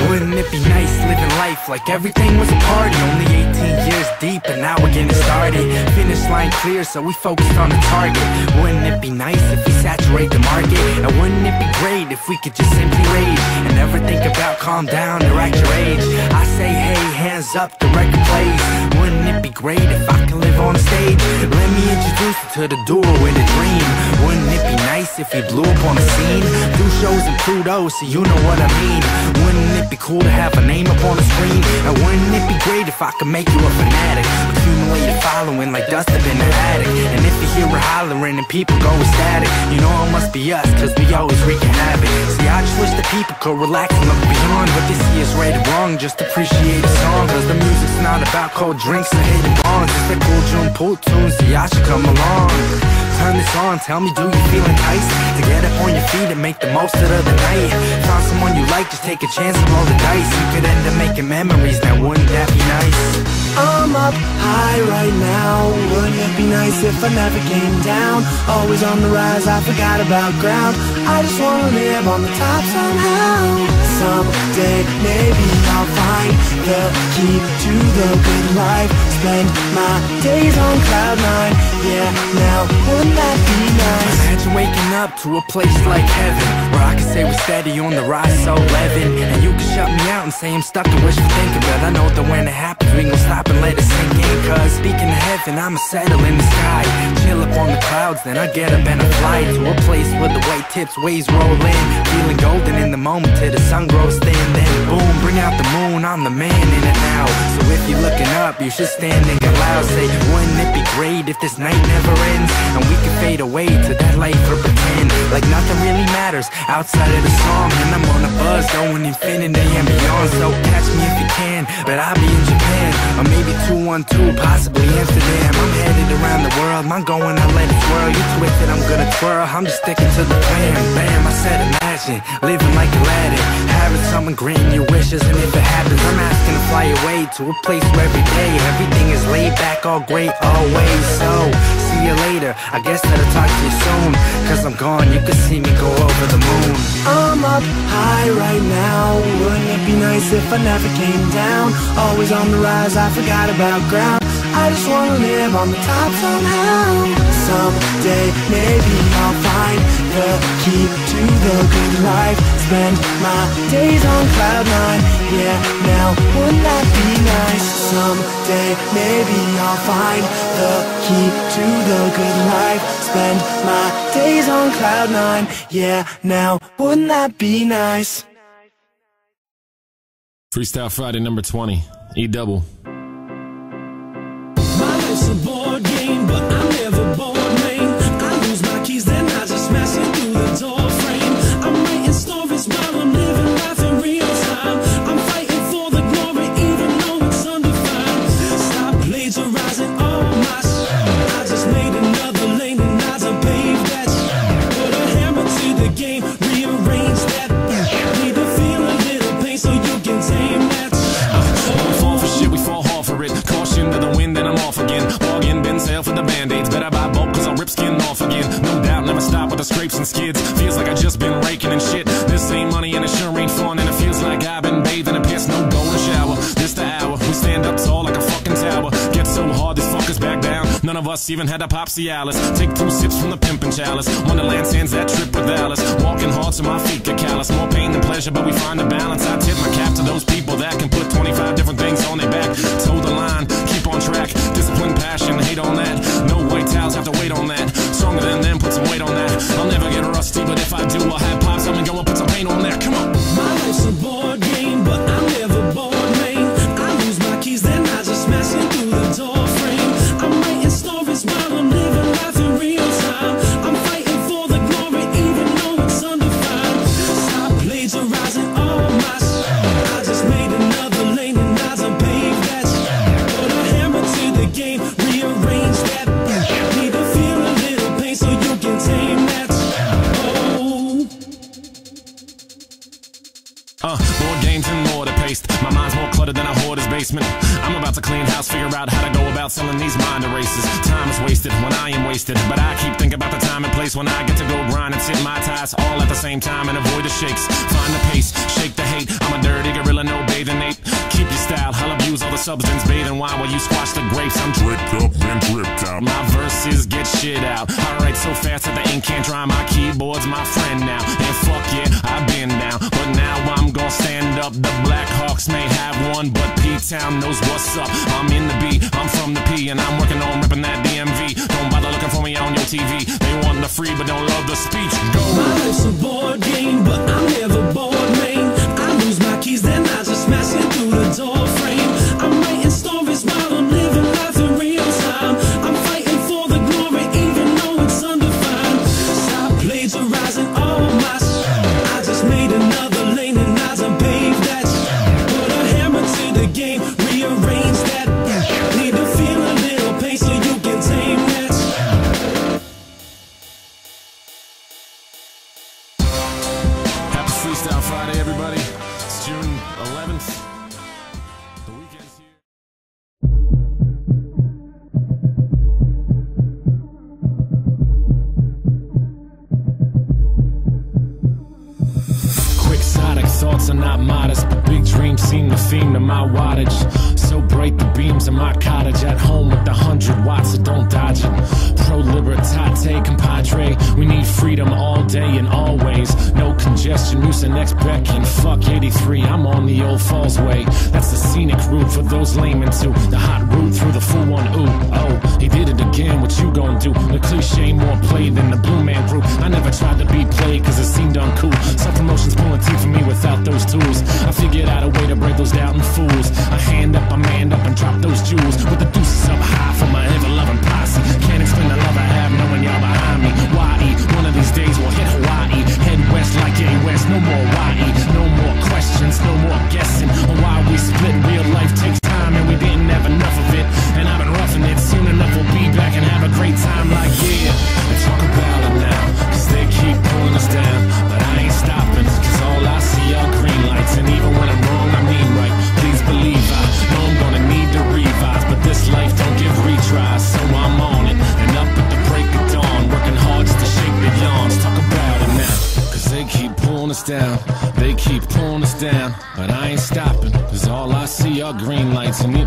Wouldn't it be nice living life like everything was a party? Only 18 years deep and now we're getting started. Finish line clear, so we focused on the target. Wouldn't it be nice if we saturate the market? And wouldn't it be great if we could just simply rage and never think about calm down or act your age? I say hey, hands up, the record plays. Wouldn't it be great if I could live on stage? Let me introduce you to the duo in a dream. Wouldn't it be nice if we blew up on a scene? Do shows in Pluto, so you know what I mean. Wouldn't it be cool to have a name up on the screen? And wouldn't it be great if I could make you a fanatic? Accumulated following like dust up in the attic. And if you hear her hollering and people go ecstatic, you know it must be us, cause we always wreaking havoc. See, I just wish the people could relax and look beyond what this year's right or wrong. Just appreciate the song, cause the music's not about cold drinks or hating bonds. It's a cool June pool tune, so y'all should come along. Turn this on, tell me, do you feel enticed to get up on your feet and make the most of the night? Find someone you like, just take a chance and roll the dice. You could end up making memories, now wouldn't that be nice? I'm up high right now. Wouldn't it be nice if I never came down? Always on the rise, I forgot about ground. I just wanna live on the top somehow. Someday maybe I'll find the key to the good life. Spend my days on cloud nine. Yeah, now wouldn't that be nice? Imagine waking up to a place like heaven, where I can say we're steady on the rise, so living. And you can shut me out and say I'm stuck and wishful thinking, but I know that when it happens we gon' stop and let it sink in. Cause speaking of heaven, I'ma settle in the sky, chill up on the clouds, then I get up and I fly to a place where the white tips waves roll in, feeling golden in the moment till the sun grows thin. Then boom, bring out the moon, I'm the man in it now. So if you're looking up, you should stand and get loud. Say, wouldn't it be great if this night never ends, and we can fade away to that light for pretend, like nothing really matters outside of the song. And I'm on a buzz going infinity and beyond. So catch me if you can, but I'll be in Japan, or maybe 212, possibly Amsterdam. I'm headed around the world, I'm going, I let it swirl. You twisted, I'm gonna twirl, I'm just sticking to the plan. Bam, I said imagine, living like Aladdin, having someone granting your wishes. And if it happens, I'm asking to fly away to a place where every day everything is laid back, all great, always. So, see you later, I guess that I'll talk to you soon, cause I'm gone, you can see me go over the moon. I'm up high right now. Wouldn't it be nice if I never came down? Always on the rise, I forgot about ground. I just wanna live on the top somehow. Someday maybe I'll find the key to the good life. Spend my days on cloud nine. Yeah, now wouldn't that be nice? Someday maybe I'll find the key to the good life. Spend my days on cloud nine. Yeah, now wouldn't that be nice? Freestyle Friday number 20, E-double. My life's a board game, but I'm never bored, man. I lose my keys, then I just smash it through the door frame. I'm writing stories while I'm living life in real time. I'm fighting for the glory, even though it's undefined. Stop plagiarizing all my shit. I just made another lane and I done paved that shit. Put a hammer to the game, rearrange that. Need to feel a little pain so you can tame that shit. Don't fall for shit, we fall hard for it. Caution to the wind, then I'm off again. Bargain, bin sale for the band-aids. Better buy bulk cause I'll rip skin off again. No doubt, never stop with the scrapes and skids. Feels like I just been raking and shit. This ain't money and it sure ain't fun. And it feels like I've been bathing in piss. No golden shower, this the hour. We stand up tall like a fucking tower. Get so hard, these fuckers back down. None of us even had a pop Cialis. Take 2 sips from the pimpin' chalice. Wonderland sands that trip with Alice. Walking hard so my feet get callous. More pain than pleasure, but we find a balance. I tip my cap to those people that can put 25 different things on their back. Toe the line, keep on track. Discipline, passion, hate on that. No white towels, have to wait on that. Stronger than them, put some weight on that. I'll never get rusty, but if I do, I'll have pops. I'm gonna go and put some paint on there. Come on. My life's a board game, but I'm never bored, man. I lose my keys, then I just smash it through the door frame. I'm writing stories while I'm living life in real time. I'm fighting for the glory, even though it's undefined. Stop plagiarizing all erased. My mind's more cluttered than a hoarder's basement. I'm about to clean house, figure out how to go about selling these mind erasers. Time is wasted when I am wasted, but I keep thinking about the time and place when I get to go grind and sit my ties all at the same time and avoid the shakes. Find the pace, shake the hate. I'm a dirty gorilla, no bathing ape. Keep your style, I'll abuse all the substance, bathing wine while you squash the grapes. I'm dripped up and dripped out. My verses get shit out. I write so fast that the ink can't dry. My keyboard's my friend now. And fuck yeah, I've been down, but now I'm gonna stand up. The Black Hawks may have one, but P-Town knows what's up. I'm in the B, I'm from the P, and I'm working on ripping that DMV. Don't bother looking for me on your TV. They want the free, but don't love the speech. Go. My life's a board game, but I'm never bored, man. I lose my keys, then I just smash it through the door frame. I'm writing stories while I'm living life in real time. I'm fighting for the glory, even though it's undefined. Stop plagiarizing all my shit. I just made another lane and I done paved that shit. Put a hammer to the game, rearrange that. Need to feel a little pain so you can tame that shit. Happy Freestyle Friday, everybody. It's June 11th. The weekend's here. Quixotic thoughts are not modest, but big dreams seem the theme to my wattage. So bright the beams in my cottage, at home with 100 watts, so don't dodge it. Pro libertate, compadre, we need freedom all day and always. No congestion, Mucinex Becky, fuck 83, I'm on the old Falls Way. That's the scenic route for those laymen too. The hot route through the full one, ooh, oh, he did it again, what you gon' do? The cliche more played than the Blue Man Group. I never tried to be played cause it seemed uncool. Self-promotion's pulling teeth for me without those tools. I figured out a way to break those doubting fools. I hand up, I manned up and drop those jewels. With the deuces up high for my ever-loving posse. Can't explain the love I have knowing y'all behind me. Y.E. One of these days we'll hit Hawaii. Head west like A West, no more Y.E. No more questions, no more guessing on why we split. Real life takes time and we didn't have enough of it. And I've been roughing it, soon enough we'll be back and have a great time like yeah. Let's talk about it now, cause they keep pulling us down. But I ain't stopping, cause all I see are green lights. And even when I'm wrong, I mean right. Please believe I know I'm gonna need to revise, but this life don't give retries, so I'm on it. And up at the break of dawn, working hard just to shake the yawns. Talk about it now, cause they keep pulling us down. They keep pulling us down, but I ain't stopping, cause all I see are green lights. And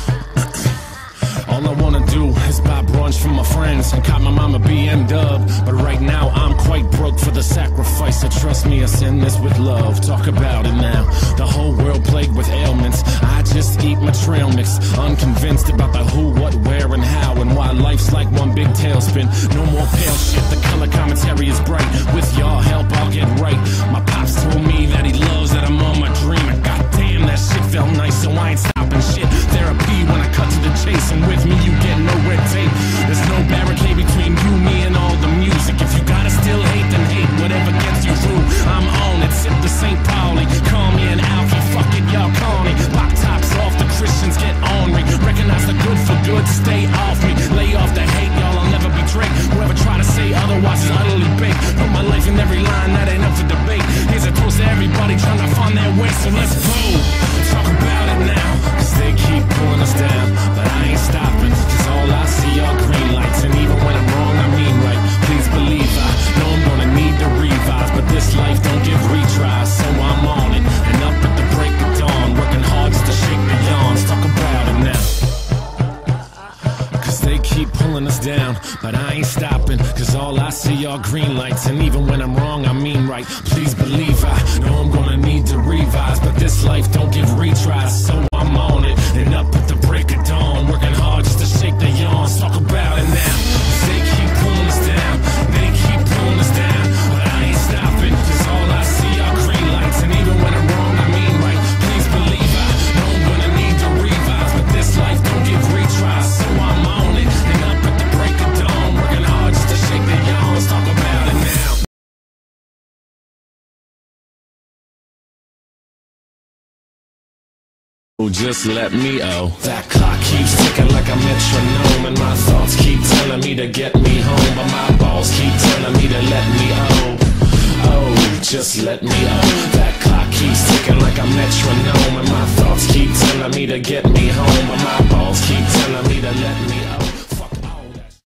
all I wanna do is buy brunch for my friends and cop my mama BM dub. But right now I'm quite broke for the sacrifice, so trust me, I send this with love. Talk about it now, the whole world plagued with ailments. I just eat my trail mix, unconvinced about the who, what, where, and how, and why life's like one big tailspin. No more pale shit, the color commentary is bright. With y'all help, I'll get right. My pops told me that he loves that I'm on my dream, and goddamn, that shit felt nice, so I ain't stopping shit. Therapy when I cut to the chase, and with me you get no red tape. There's no barricade between you, me, and all the music. If you gotta still hate, then hate whatever gets you through. I'm on it, sip the St. Pauli. Call me an alpha, fuck it, y'all call me. Pop tops off, the Christians get ornery. Recognize the good for good, stay off me. Lay off the hate, y'all, I'll never betray. Whoever try to say otherwise is utterly baked. Put my life in every line, that ain't up for debate. Here's a toast to everybody trying to find their way, so let's go. Talk about it now, cause they keep pulling us down. But I ain't stopping, cause all I see are green lights. And even when I'm wrong, I mean right. Please believe I know I'm gonna need to revise, but this life don't give retries, so I'm on it. And up at the break of dawn, working hard just to shake the yawns. Talk about it now, cause they keep pulling us down. But I ain't stopping, cause all I see are green lights. And even when I'm wrong, I mean right. Please believe I know I'm gonna need to revise, but this life don't give retries, so I'm on it. And up at the break of dawn, working hard just to shake the yawns. Talk about it now, cause they keep pulling us down. They keep pulling us down, but I ain't stopping, cause all I see are green lights. And even when I'm wrong, I mean right. Please believe I know I'm gonna need to revise, but this life don't give retries, so I'm on it. And up at the break of dawn, working hard just to shake the yawns. Talk about it now. Just let me that clock keeps ticking like a metronome, and my thoughts keep telling me to get me home, but my balls keep telling me to let me oh, just let me that clock keeps keeps ticking like a metronome, and my thoughts keep telling me to get me home, but my balls keep telling me to let me out.